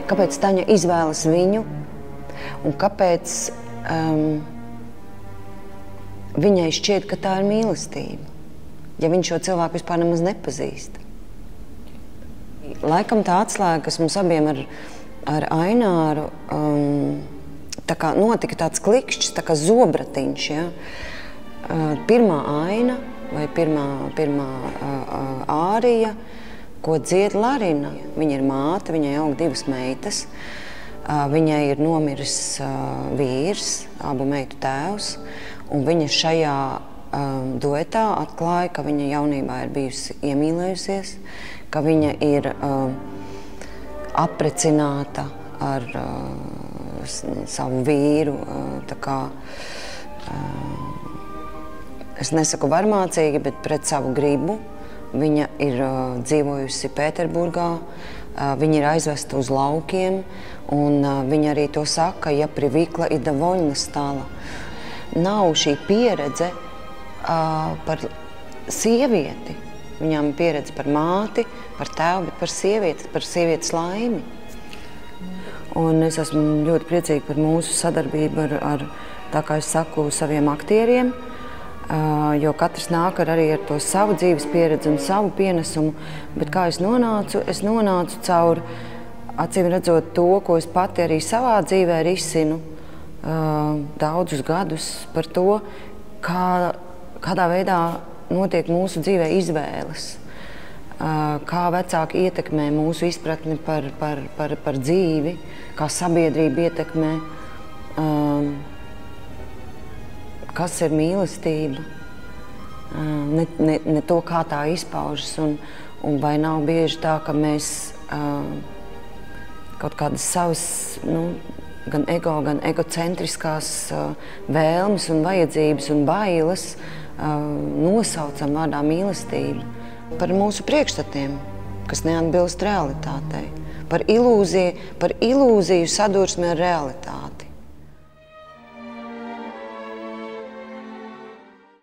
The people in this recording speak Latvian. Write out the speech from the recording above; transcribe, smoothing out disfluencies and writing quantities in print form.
kāpēc Taņa izvēlas viņu un kāpēc viņai šķiet, ka tā ir mīlestība, ja viņš šo cilvēku vispār nemaz nepazīst. Laikam tā atslēga, kas mums abiem ar Aināru, tā kā notika tāds klikšķis, tā kā zobratiņš, ja? Pirmā aina vai pirmā ārija, ko dzied Larina. Viņa ir māte, viņai aug 2 meitas, viņai ir nomiris vīrs, abu meitu tēvs, un viņa šajā duetā atklāja, ka viņa jaunībā ir bijusi iemīlējusies, ka viņa ir apprecināta ar savu vīru, tā kā, es nesaku varmācīgi, bet pret savu gribu. Viņa ir dzīvojusi Pēterburgā, viņa ir aizvesta uz laukiem, un viņa arī to saka, ja привыкла и довольна стала. Nav šī pieredze par sievieti. Viņām ir pieredze par māti, par tēvu, bet par sievietes laimi. Un es esmu ļoti priecīga par mūsu sadarbību ar tā kā es saku, saviem aktieriem, jo katrs nāk arī ar to savu dzīves pieredzi un savu pienesumu, bet kā es nonācu caur, acīm redzot to, ko es pati arī savā dzīvē risinu daudzus gadus par to, kādā veidā notiek mūsu dzīvē izvēles, kā vecāki ietekmē mūsu izpratni par dzīvi, kā sabiedrība ietekmē, kas ir mīlestība, ne to, kā tā izpaužas, un vai nav bieži tā, ka mēs kaut kādas savas, gan egocentriskās vēlmes un vajadzības un bailes nosaucam vārdā mīlestība. Par mūsu priekšstatiem, kas neatbilst realitātei, par ilūziju sadursmi ar realitāti.